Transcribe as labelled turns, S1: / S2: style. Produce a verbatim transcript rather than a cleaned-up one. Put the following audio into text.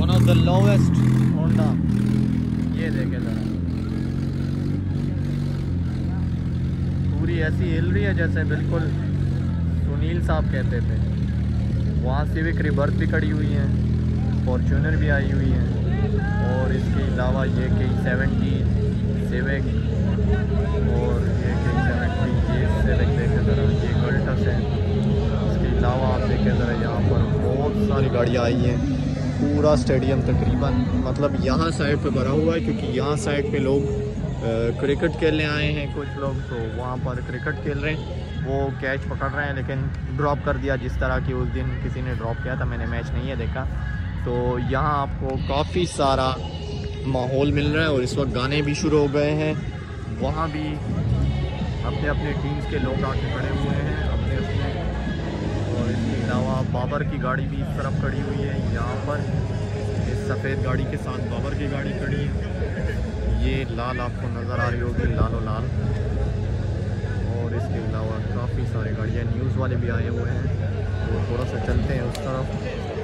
S1: One of the lowest Honda. ये देखे ज़रा, पूरी ऐसी हिल रही है जैसे बिल्कुल सुनील साहब कहते थे। वहाँ सिविक रिबर्थ भी खड़ी हुई है, फॉर्च्यूनर भी आई हुई है, और इसके अलावा ये के सेवेंटी सिविक और ये के सेवेंटी ये सिविक देखे ज़रा, ये गल्टस है। इसके अलावा आप देखें ज़रा, यहाँ पर बहुत सारी गाड़ियाँ आई हैं। पूरा स्टेडियम तकरीबन मतलब यहाँ साइड पे भरा हुआ है, क्योंकि यहाँ साइड पे लोग क्रिकेट खेलने आए हैं कुछ लोग, तो वहाँ पर क्रिकेट खेल रहे हैं। वो कैच पकड़ रहे हैं, लेकिन ड्रॉप कर दिया, जिस तरह की उस दिन किसी ने ड्रॉप किया था। मैंने मैच नहीं है देखा। तो यहाँ आपको काफ़ी सारा माहौल मिल रहा है, और इस वक्त गाने भी शुरू हो गए हैं। वहाँ भी अपने अपने टीम्स के लोग आके खड़े हुए हैं अपने अपने। और इसके अलावा बाबर की गाड़ी भी इस तरफ खड़ी हुई है। यहाँ पर इस सफ़ेद गाड़ी के साथ बाबर की गाड़ी खड़ी है। ये लाल आपको नज़र आ रही होगी, लालो लाल। और इसके अलावा काफ़ी सारी गाड़ियाँ, न्यूज़ वाले भी आए हुए हैं। तो थोड़ा सा चलते हैं उस तरफ।